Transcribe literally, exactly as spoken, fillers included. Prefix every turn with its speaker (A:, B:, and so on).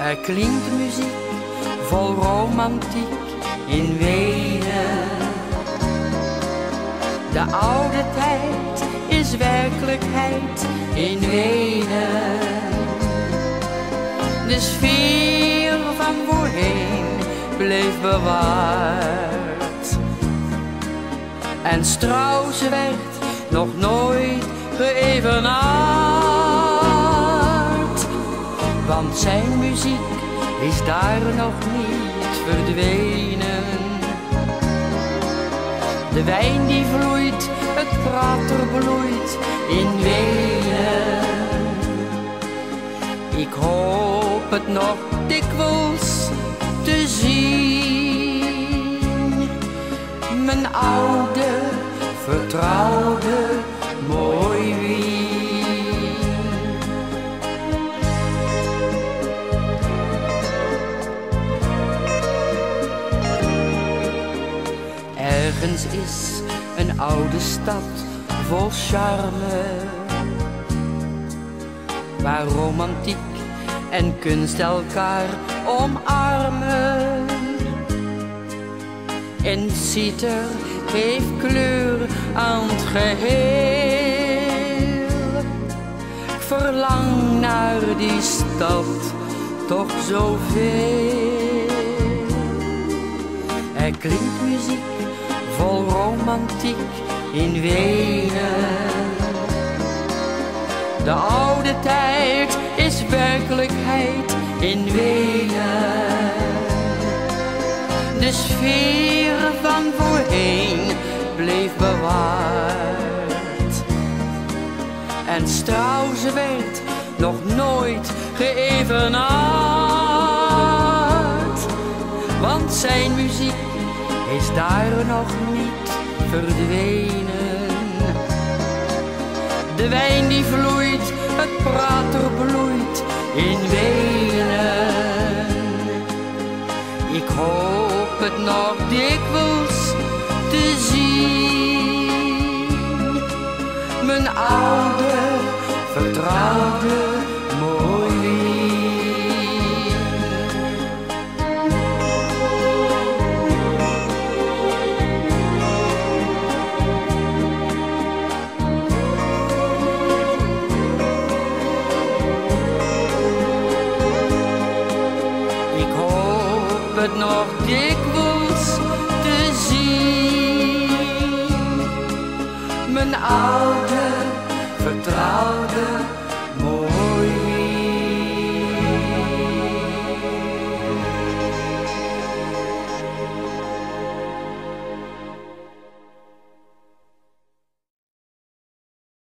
A: Er klinkt muziek vol romantiek in Wenen. De oude tijd is werkelijkheid in Wenen. De sfeer van voorheen bleef bewaard. En Strauss werd nog nooit geëvenaard. Want zijn muziek is daar nog niet verdwenen. De wijn die vloeit, het prater bloeit in Wenen. Ik hoop het nog dikwijls te zien. Mijn oude, vertrouwde, mooi Wien. Ergens is een oude stad vol charme, waar romantiek en kunst elkaar omarmen. En Citer heeft kleur aan het geheel. Ik verlang naar die stad toch zoveel. Er klinkt muziek vol romantiek in Wenen. De oude tijd is werkelijkheid in Wenen. De sfeer van voorheen bleef bewaard. En Strauss werd nog nooit geëvenaard. Want zijn muziek is daar nog niet verdwenen. De wijn die vloeit, het prater bloeit in Wenen. Ik hoop het nog dikwijls te zien. Mijn oude, vertrouwde, mooi Wien. Het nog dikwijls te zien. Mijn oude, vertrouwde